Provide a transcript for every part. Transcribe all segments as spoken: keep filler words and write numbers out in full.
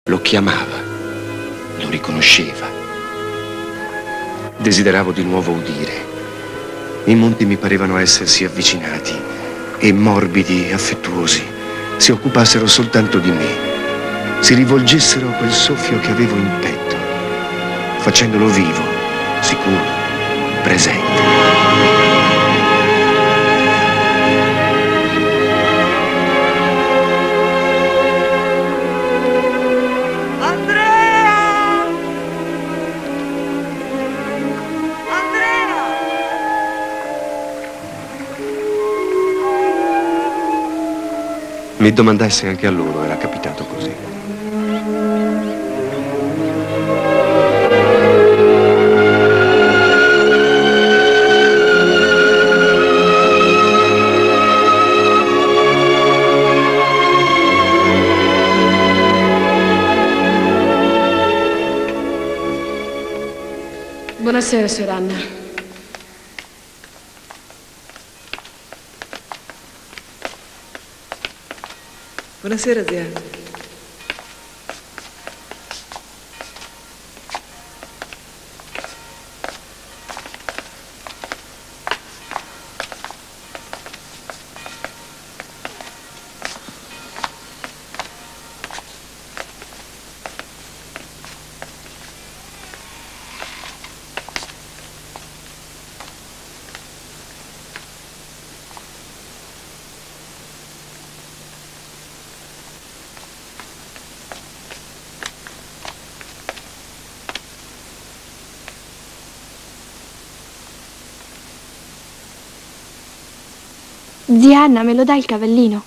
Lo chiamava, lo riconosceva. Desideravo di nuovo udire. I monti mi parevano essersi avvicinati e morbidi e affettuosi si occupassero soltanto di me, si rivolgessero a quel soffio che avevo in petto, facendolo vivo, sicuro, presente. Mi domandai se anche a loro era capitato così. Buonasera, signor Anna. Buonasera, zia. Zia Anna, me lo dai il cavallino?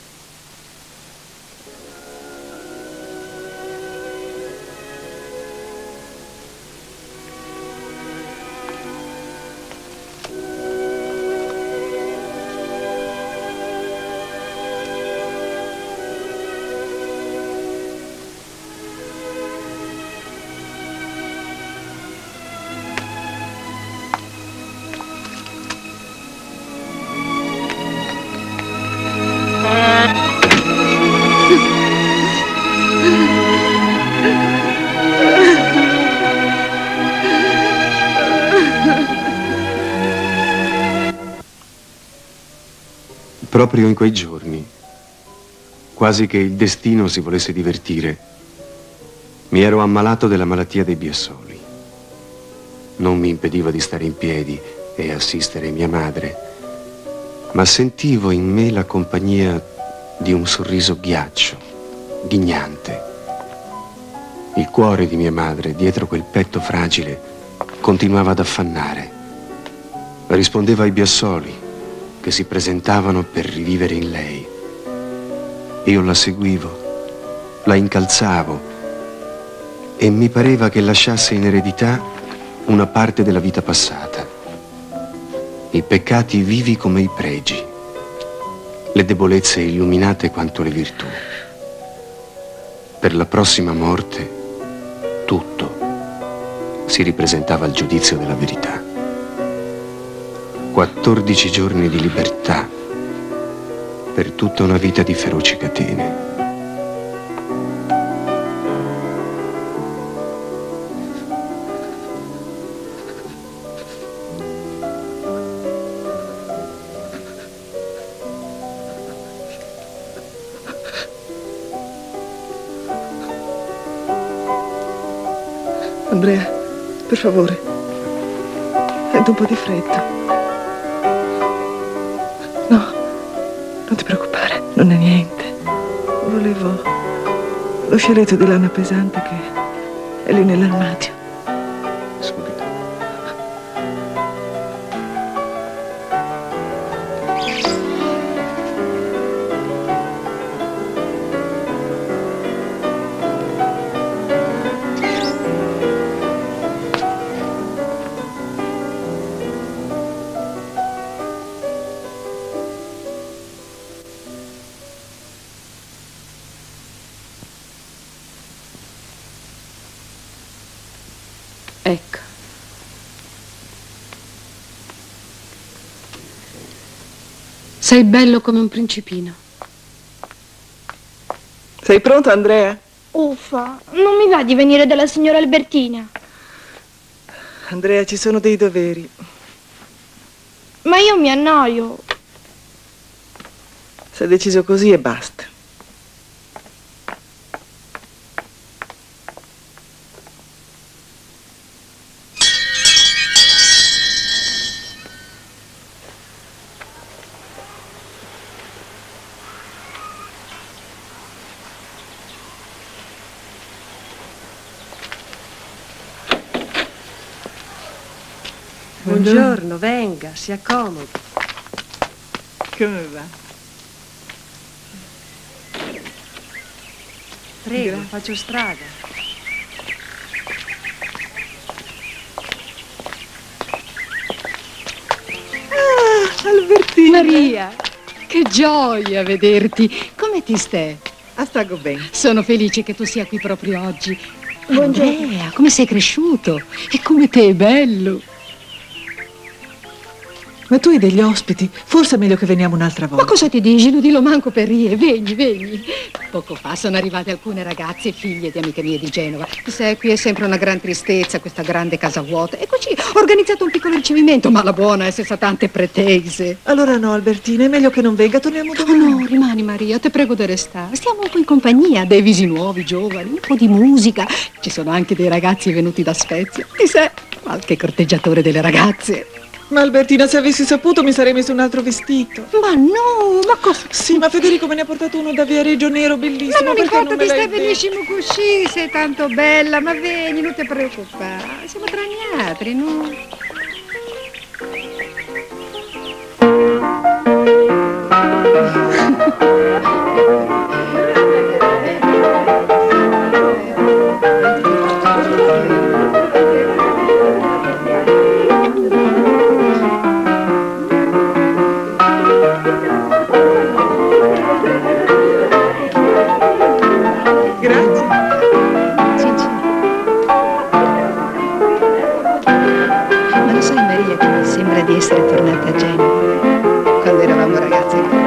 Proprio in quei giorni, quasi che il destino si volesse divertire, mi ero ammalato della malattia dei biassoli. Non mi impediva di stare in piedi e assistere mia madre, ma sentivo in me la compagnia di un sorriso ghiaccio, ghignante. Il cuore di mia madre, dietro quel petto fragile, continuava ad affannare. Rispondeva ai biassoli che si presentavano per rivivere in lei. Io la seguivo, la incalzavo e mi pareva che lasciasse in eredità una parte della vita passata. I peccati vivi come i pregi, le debolezze illuminate quanto le virtù. Per la prossima morte, tutto si ripresentava al giudizio della verità. quattordici giorni di libertà per tutta una vita di feroci catene. Andrea, per favore, sento un po' di freddo. No, non ti preoccupare, non è niente. Volevo lo scialetto di lana pesante che è lì nell'armadio. Subito. Ecco. Sei bello come un principino. Sei pronto, Andrea? Uffa, non mi va di venire dalla signora Albertina. Andrea, ci sono dei doveri. Ma io mi annoio. Si è deciso così e basta. Buongiorno, venga, si accomodi. Come va? Prego, Grazie. faccio strada. Ah, Albertina! Maria, che gioia vederti. Come ti stai? Ah, stago bene. Sono felice che tu sia qui proprio oggi. Buongiorno. Andrea, come sei cresciuto e come te è bello. Ma tu hai degli ospiti? Forse è meglio che veniamo un'altra volta. Ma cosa ti dici? Non dillo manco per rie. Vieni, vieni. Poco fa sono arrivate alcune ragazze, figlie di amiche mie di Genova. Sai, qui è sempre una gran tristezza, questa grande casa vuota. E così ho organizzato un piccolo ricevimento, ma la buona è senza tante pretese. Allora no, Albertina, è meglio che non venga, torniamo Oh domani. no, rimani Maria, te prego di restare. Stiamo un po' in compagnia, dei visi nuovi, giovani, un po' di musica. Ci sono anche dei ragazzi venuti da Spezia. Ti sai, qualche corteggiatore delle ragazze. Ma Albertina, se avessi saputo mi sarei messo un altro vestito. Ma no, ma cosa? Sì, ma Federico me ne ha portato uno da Viareggio nero, bellissimo. Ma non perché importa, non me ti l'hai stai detto? benissimo così, sei tanto bella, ma vieni, non ti preoccupare. Siamo tra gli altri, no? Grazie. Sì, sì. Ma lo sai Maria che mi sembra di essere tornata a Genova quando eravamo ragazze.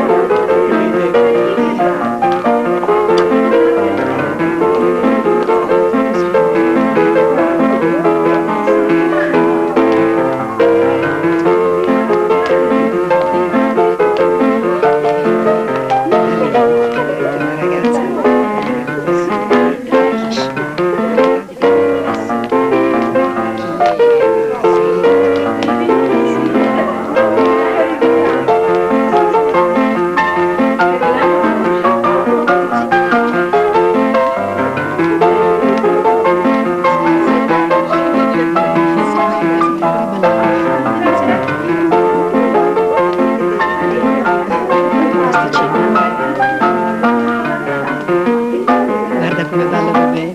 Guarda come ballano bene.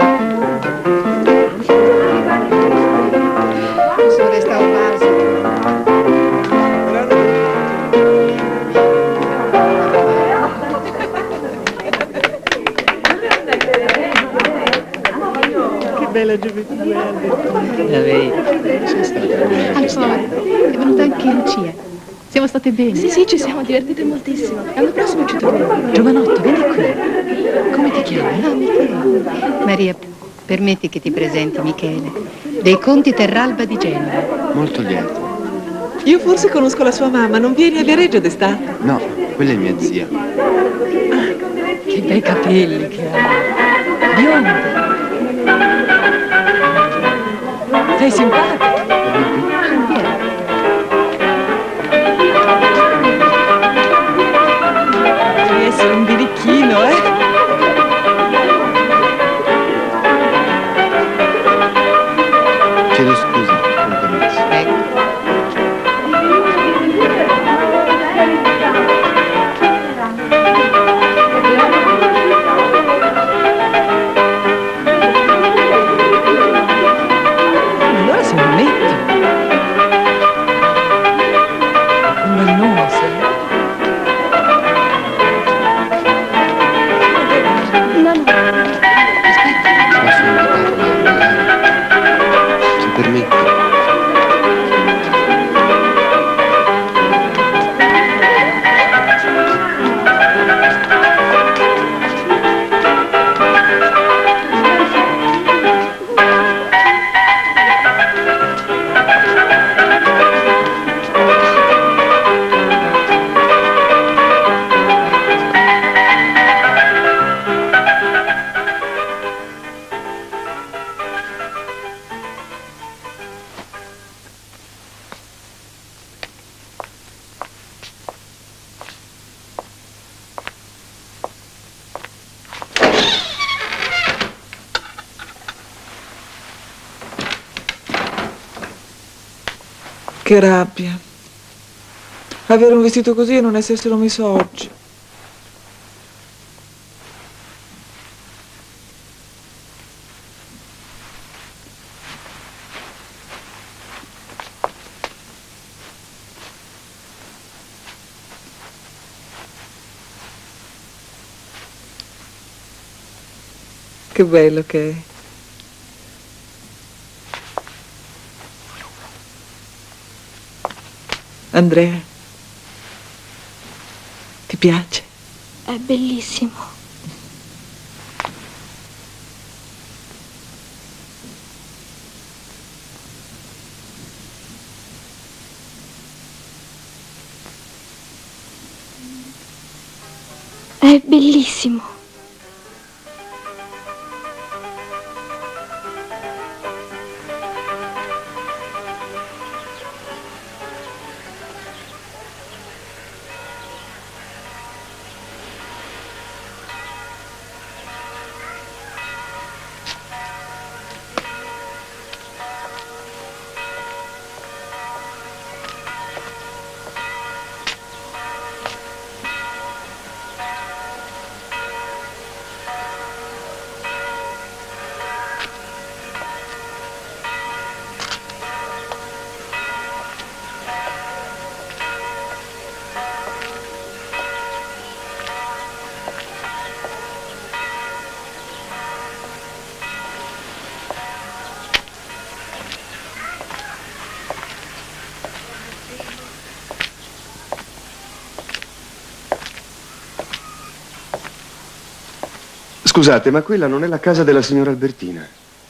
Posso restare un vaso? Che bella gioventù, Albertina. La vedi? Ancora, è venuta anche Lucia. Siamo state bene. Sì, sì, ci siamo divertite moltissimo. L'anno prossimo ci torniamo. Giovanotto, vieni qui. Come ti chiami? Ah, Michele. Maria, permetti che ti presenti Michele, dei Conti Terralba di Genova. Molto lieto. Io forse conosco la sua mamma, non vieni a Viareggio d'estate? No, quella è mia zia. Che bei capelli che ha. Biondi. Sei simpatica. Devi essere un birichino, eh? Chiedo scusa, con permesso. Allora siamo me. Che rabbia. Avere un vestito così e non esserselo messo oggi. Che bello che è. Andrea, ti piace? È bellissimo. È bellissimo. Scusate, ma quella non è la casa della signora Albertina?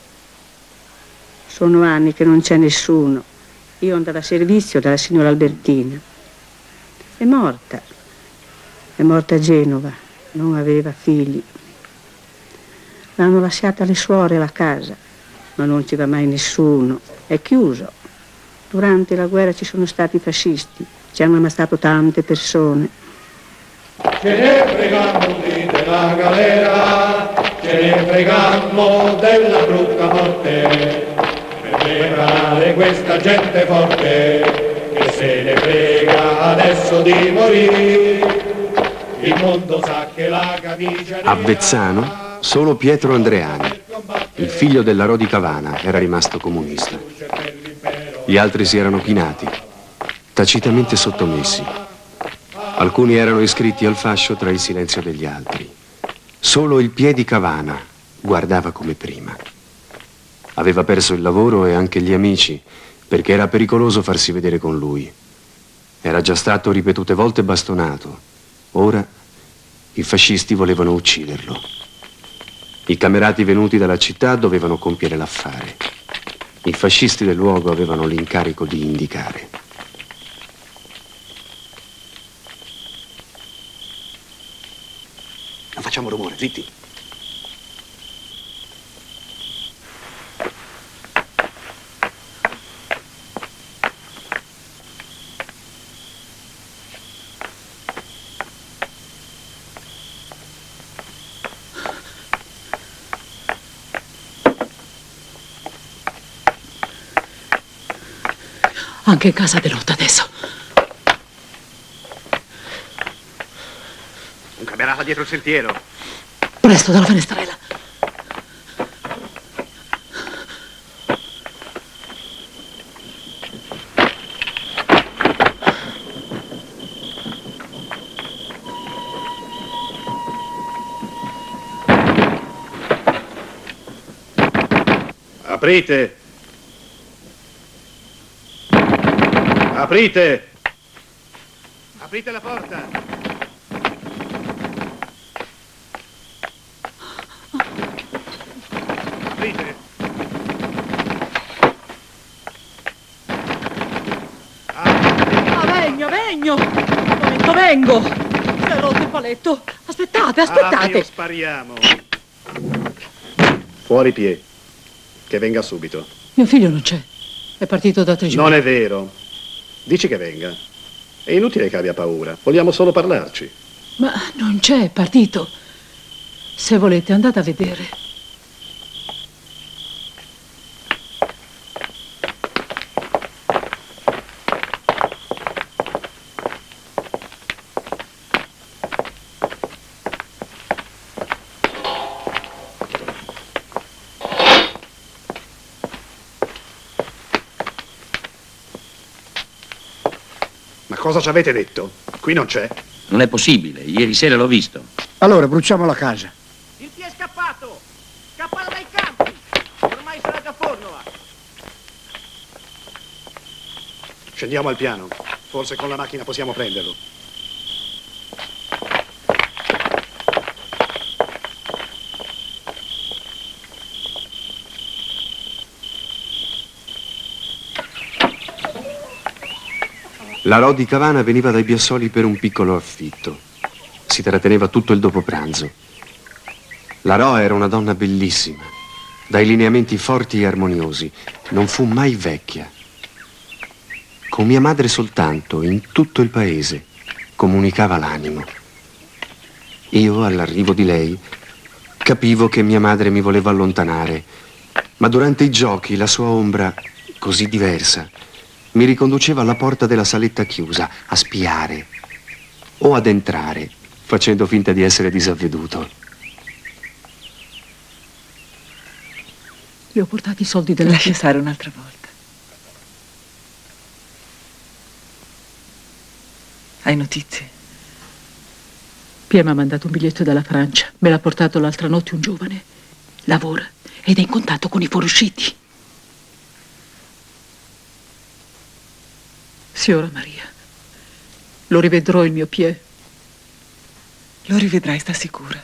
Sono anni che non c'è nessuno. Io andavo a servizio della signora Albertina. È morta. È morta a Genova. Non aveva figli. L'hanno lasciata alle suore la casa, ma non ci va mai nessuno. È chiuso. Durante la guerra ci sono stati i fascisti. Ci hanno ammazzato tante persone. Ce ne fregammo lì della galera, ce ne fregammo della brutta morte, per liberare questa gente forte, che se ne frega adesso di morire. Il mondo sa che la camicia... A Vezzano, solo Pietro Andreani, il figlio della Rodi Cavana, era rimasto comunista. Gli altri si erano chinati, tacitamente sottomessi. Alcuni erano iscritti al fascio tra il silenzio degli altri. Solo il Piedi Cavana guardava come prima. Aveva perso il lavoro e anche gli amici, perché era pericoloso farsi vedere con lui. Era già stato ripetute volte bastonato. Ora i fascisti volevano ucciderlo. I camerati venuti dalla città dovevano compiere l'affare. I fascisti del luogo avevano l'incarico di indicare. Non facciamo rumore, zitti. Anche in casa di lotta adesso. Un camerata dietro il sentiero. Presto dalla finestrella. Aprite! Aprite! Aprite la porta! Aprite! Ah, vengo, vengo! Un momento, vengo! Si è rotto il paletto! Aspettate, aspettate! Ah, spariamo! Fuori Pie, che venga subito. Mio figlio non c'è, è partito da tre giorni. Non è vero. Dici che venga. È inutile che abbia paura. Vogliamo solo parlarci. Ma non c'è, è partito. Se volete, andate a vedere. cosa ci avete detto? Qui non c'è. Non è possibile, ieri sera l'ho visto. Allora, bruciamo la casa. Il P è scappato! Scappato dai campi! Ormai sarà già Fornova! Scendiamo al piano. Forse con la macchina possiamo prenderlo. La Ro di Cavana veniva dai Biasoli per un piccolo affitto. Si tratteneva tutto il dopopranzo. La Ro era una donna bellissima, dai lineamenti forti e armoniosi. Non fu mai vecchia. Con mia madre soltanto, in tutto il paese, comunicava l'animo. Io, all'arrivo di lei, capivo che mia madre mi voleva allontanare, ma durante i giochi la sua ombra, così diversa, mi riconduceva alla porta della saletta chiusa, a spiare o ad entrare, facendo finta di essere disavveduto. Le ho portati i soldi della Lascia città. stare un'altra volta. Hai notizie? Pia mi ha mandato un biglietto dalla Francia. Me l'ha portato l'altra notte un giovane. Lavora ed è in contatto con i fuoriusciti. Signora Maria, lo rivedrò il mio Pie. Lo rivedrai, sta sicura.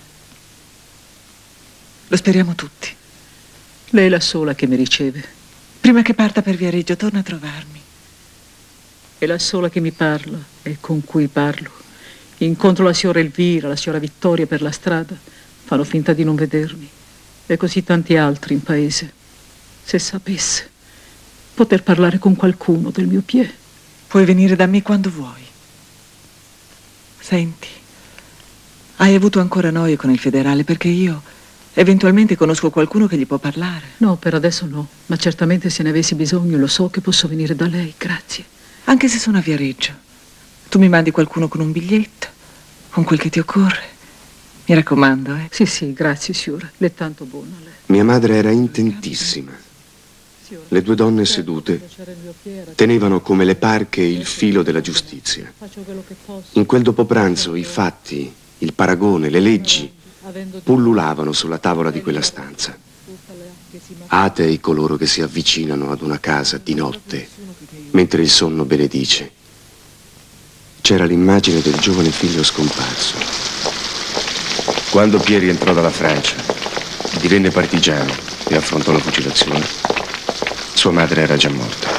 Lo speriamo tutti. Lei è la sola che mi riceve. Prima che parta per Viareggio, torna a trovarmi. È la sola che mi parla e con cui parlo. Incontro la signora Elvira, la signora Vittoria per la strada. Fanno finta di non vedermi. E così tanti altri in paese. Se sapesse poter parlare con qualcuno del mio Pie. Puoi venire da me quando vuoi. Senti, hai avuto ancora noie con il federale perché io eventualmente conosco qualcuno che gli può parlare. No, per adesso no, ma certamente se ne avessi bisogno lo so che posso venire da lei, grazie. Anche se sono a Viareggio, tu mi mandi qualcuno con un biglietto, con quel che ti occorre. Mi raccomando, eh. Sì, sì, grazie, signora, le è tanto buona lei. Mia madre era intentissima. Le due donne sedute tenevano come le parche il filo della giustizia. In quel dopopranzo i fatti, il paragone, le leggi pullulavano sulla tavola di quella stanza. Atei coloro che si avvicinano ad una casa di notte, mentre il sonno benedice. C'era l'immagine del giovane figlio scomparso. Quando Pieri entrò dalla Francia, divenne partigiano e affrontò la fucilazione, sua madre era già morta.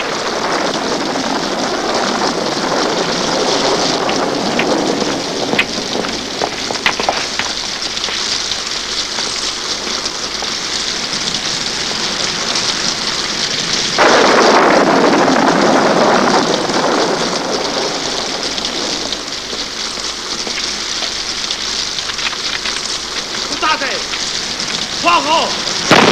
Sputate! Fuoco!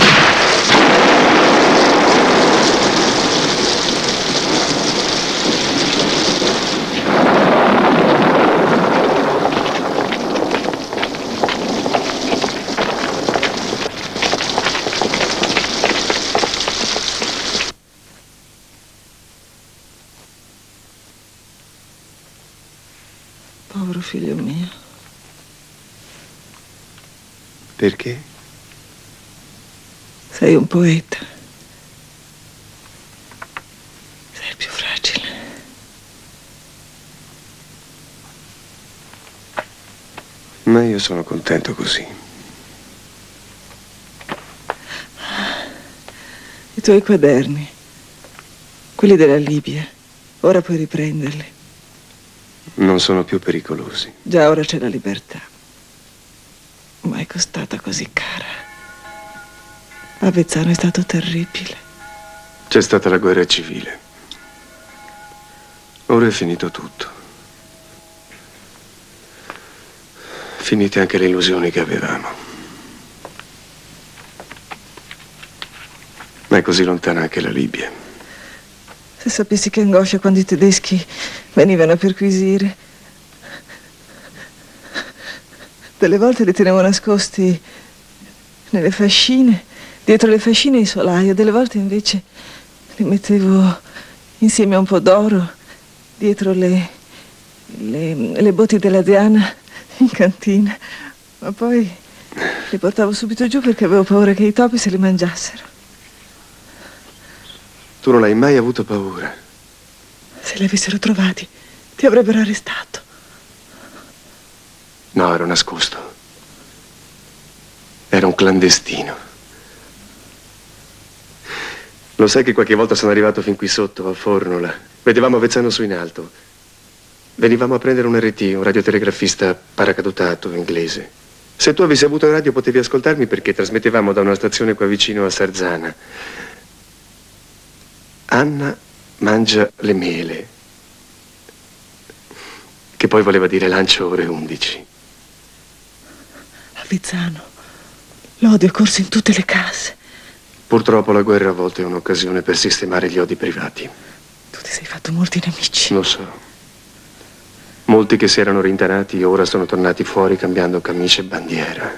Povero figlio mio. Perché? Sei un poeta. Sei il più fragile. Ma io sono contento così. I tuoi quaderni, quelli della Libia, ora puoi riprenderli. Non sono più pericolosi. Già ora c'è la libertà. Ma è costata così cara. Avezzano è stato terribile. C'è stata la guerra civile. Ora è finito tutto. Finite anche le illusioni che avevamo. Ma è così lontana anche la Libia. Se sapessi che angoscia quando i tedeschi venivano a perquisire. Delle volte li tenevo nascosti nelle fascine, dietro le fascine in solaio, delle volte invece li mettevo insieme a un po' d'oro dietro le, le, le botti della Diana in cantina, ma poi li portavo subito giù perché avevo paura che i topi se li mangiassero. Tu non hai mai avuto paura? Se li avessero trovati, ti avrebbero arrestato. No, ero nascosto. Era un clandestino. Lo sai che qualche volta sono arrivato fin qui sotto, a Fornola. Vedevamo Avezzano su in alto. Venivamo a prendere un R T, un radiotelegrafista paracadutato inglese. Se tu avessi avuto il radio potevi ascoltarmi perché trasmettevamo da una stazione qua vicino a Sarzana. Anna mangia le mele, che poi voleva dire lancio ore undici. Avezzano, l'odio è corso in tutte le case. Purtroppo la guerra a volte è un'occasione per sistemare gli odi privati. Tu ti sei fatto molti nemici. Lo so. Molti che si erano rintanati ora sono tornati fuori cambiando camicia e bandiera.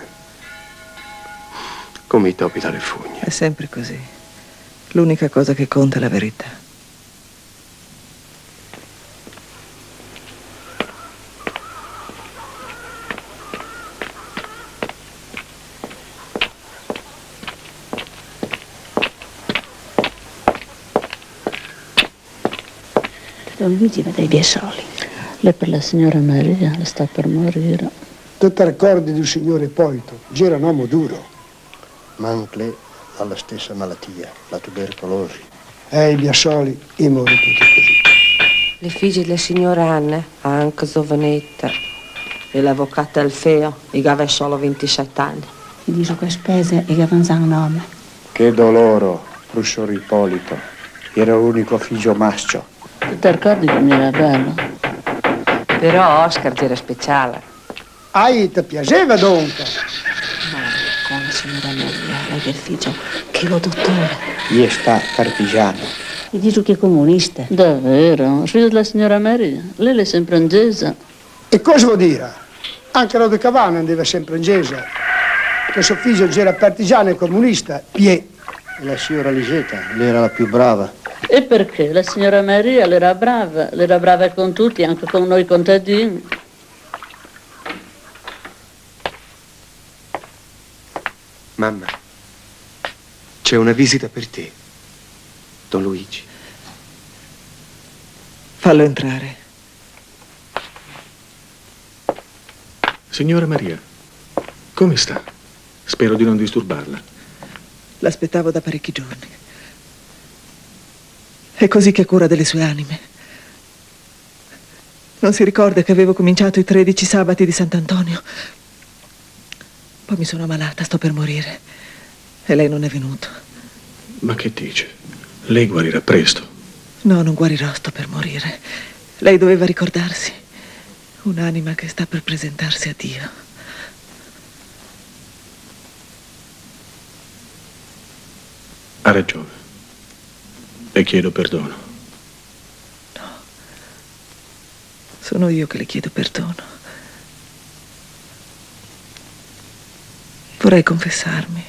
Come i topi dalle fogne. È sempre così. L'unica cosa che conta è la verità. Don Luigi va dai Biesoli. Lei per la signora Maria, le sta per morire. Tu ti ricordi del signore Ippolito? Era un uomo duro. Ma anche lei ha la stessa malattia, la tubercolosi. E i Biasoli, i morì tutti così. Le figlie della signora Anna, anche giovanetta, e l'avvocato Alfeo, gli aveva solo ventisette anni. Ti dico che spese e che avanzano nome. Che dolore, professor Ippolito. Era l'unico figlio maschio. Tu ti ricordi che mi era bello? Però Oscar era speciale. Ai, ti piaceva dunque? No, con la signora Maria, lei del figlio, che lo dottore. Gli sta partigiano. Gli dico che è comunista. Davvero? Figlio della signora Maria? Lei è sempre angesa. E cosa vuol dire? Anche Rode Cavano andava sempre in Gesa. Che suo figlio era partigiano e comunista, Pie. E la signora Lisetta, lei era la più brava. E perché? La signora Maria l'era brava, l'era brava con tutti, anche con noi contadini. Mamma, c'è una visita per te, Don Luigi. Fallo entrare. Signora Maria, come sta? Spero di non disturbarla. L'aspettavo da parecchi giorni. È così che ha cura delle sue anime. Non si ricorda che avevo cominciato i tredici sabati di Sant'Antonio? Poi mi sono ammalata, sto per morire. E lei non è venuto. Ma che dice? Lei guarirà presto. No, non guarirò, sto per morire. Lei doveva ricordarsi. Un'anima che sta per presentarsi a Dio. Ha ragione. Le chiedo perdono. No. Sono io che le chiedo perdono. Vorrei confessarmi.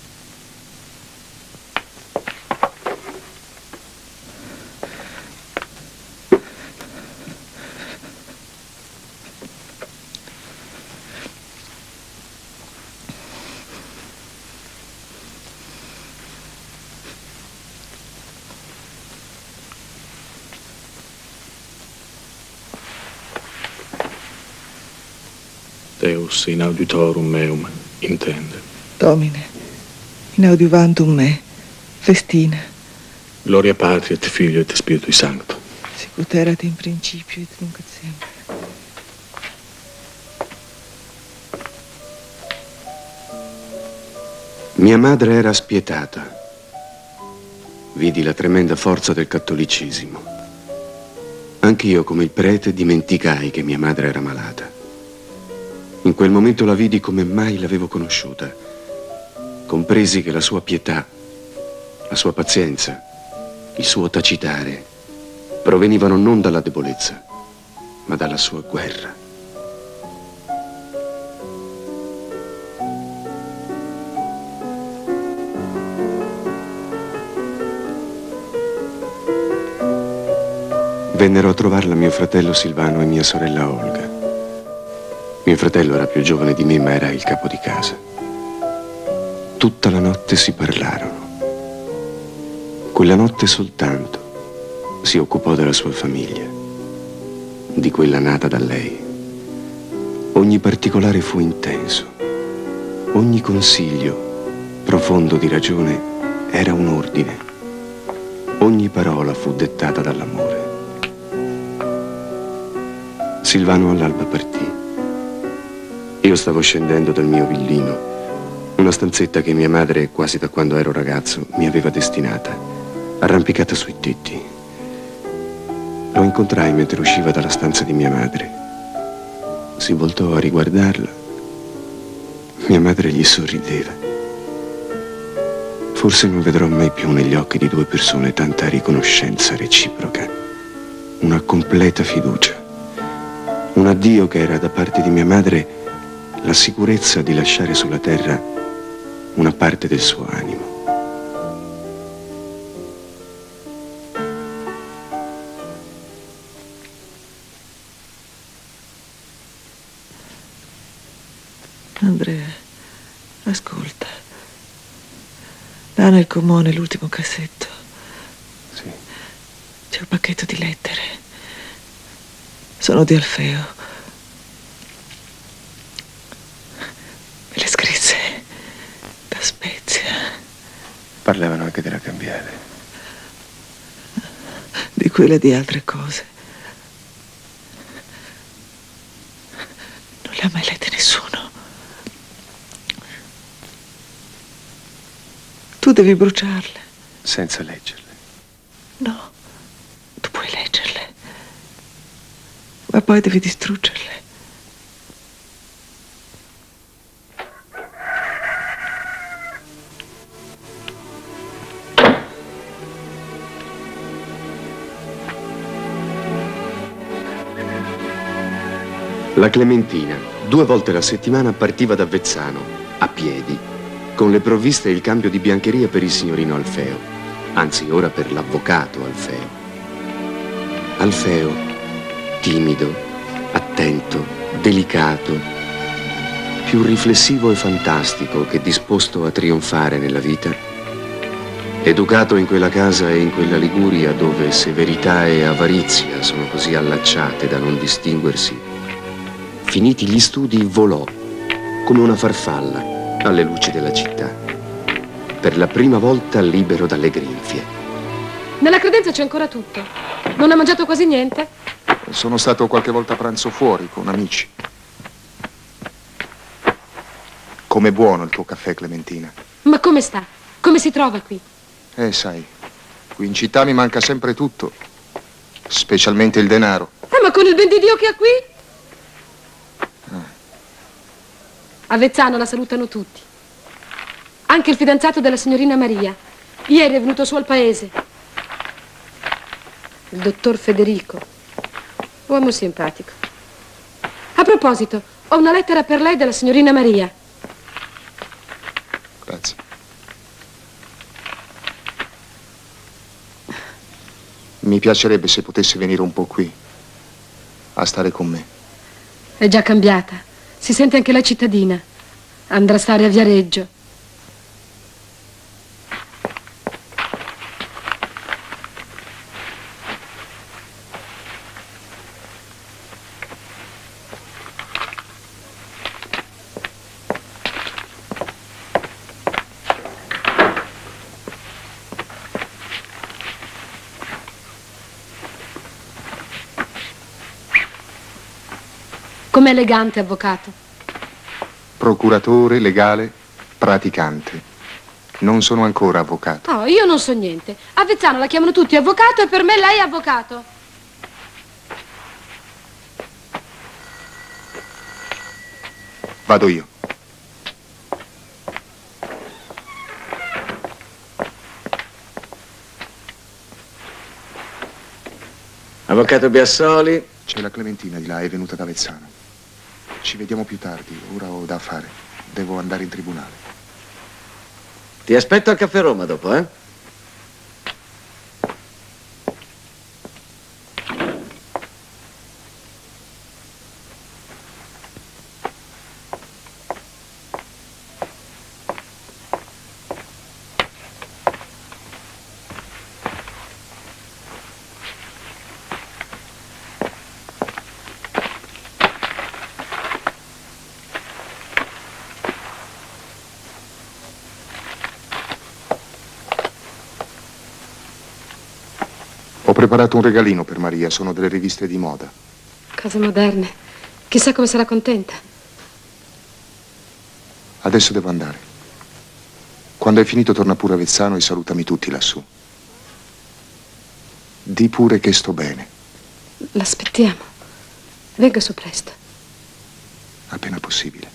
Deus in auditorum meum intende. Domine, in audiovantum me, festina. Gloria Patri et Filio et Spiritui Sancto. Sicut erat in principio et nunc et semper. Mia madre era spietata. Vidi la tremenda forza del cattolicesimo. Anch'io, come il prete, dimenticai che mia madre era malata. In quel momento la vidi come mai l'avevo conosciuta. Compresi che la sua pietà, la sua pazienza, il suo tacitare provenivano non dalla debolezza, ma dalla sua guerra. vennero a trovarla mio fratello Silvano e mia sorella Olga. Mio fratello era più giovane di me, ma era il capo di casa. Tutta la notte si parlarono. Quella notte soltanto si occupò della sua famiglia, di quella nata da lei. Ogni particolare fu intenso. Ogni consiglio, profondo di ragione, era un ordine. Ogni parola fu dettata dall'amore. Silvano all'alba partì. Io stavo scendendo dal mio villino, una stanzetta che mia madre, quasi da quando ero ragazzo, mi aveva destinata, arrampicata sui tetti. Lo incontrai mentre usciva dalla stanza di mia madre. Si voltò a riguardarla. Mia madre gli sorrideva. Forse non vedrò mai più negli occhi di due persone tanta riconoscenza reciproca, una completa fiducia, un addio che era da parte di mia madre la sicurezza di lasciare sulla terra una parte del suo animo. Andrea, ascolta. Là nel comune, l'ultimo cassetto. Sì. C'è un pacchetto di lettere. Sono di Alfeo. Me le scrisse da Spezia. Parlavano anche della cambiale. Di quella e di altre cose. Non le ha mai lette nessuno. Tu devi bruciarle. Senza leggerle. No, tu puoi leggerle. Ma poi devi distruggerle. La Clementina, due volte alla settimana, partiva da Vezzano, a piedi, con le provviste e il cambio di biancheria per il signorino Alfeo, anzi ora per l'avvocato Alfeo. Alfeo, timido, attento, delicato, più riflessivo e fantastico che disposto a trionfare nella vita, educato in quella casa e in quella Liguria dove severità e avarizia sono così allacciate da non distinguersi, finiti gli studi volò come una farfalla alle luci della città, per la prima volta libero dalle grinfie. Nella credenza c'è ancora tutto. Non ha mangiato quasi niente? Sono stato qualche volta a pranzo fuori con amici. Com'è buono il tuo caffè, Clementina. Ma come sta? Come si trova qui? Eh, sai, qui in città mi manca sempre tutto, specialmente il denaro. Eh, ma con il ben di Dio che ha qui? A Vezzano la salutano tutti. Anche il fidanzato della signorina Maria. Ieri è venuto su al paese. Il dottor Federico. Uomo simpatico. A proposito, ho una lettera per lei della signorina Maria. Grazie. Mi piacerebbe se potesse venire un po' qui, a stare con me. È già cambiata. Si sente anche la cittadina. Andrà a stare a Viareggio. Com'è elegante, avvocato. Procuratore, legale, praticante. Non sono ancora avvocato. Oh, io non so niente. A Vezzano la chiamano tutti avvocato e per me lei è avvocato. Vado io. Avvocato Biassoli. C'è la Clementina di là, è venuta da Vezzano. Ci vediamo più tardi, ora ho da fare. Devo andare in tribunale. Ti aspetto al Caffè Roma dopo, eh? preparato un regalino per Maria, sono delle riviste di moda. Cose moderne. Chissà come sarà contenta. Adesso devo andare. Quando hai finito torna pure a Avezzano e salutami tutti lassù. Di pure che sto bene. L'aspettiamo. Venga su presto. Appena possibile.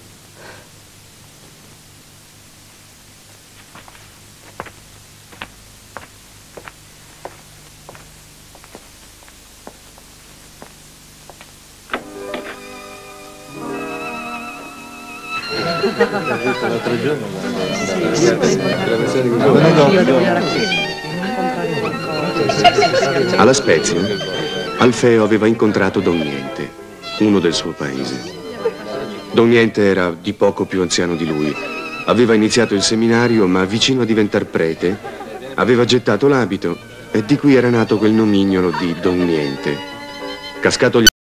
Alla Spezia, Alfeo aveva incontrato Don Niente, uno del suo paese. Don Niente era di poco più anziano di lui. Aveva iniziato il seminario, ma vicino a diventar prete, aveva gettato l'abito e di qui era nato quel nomignolo di Don Niente. Cascato gli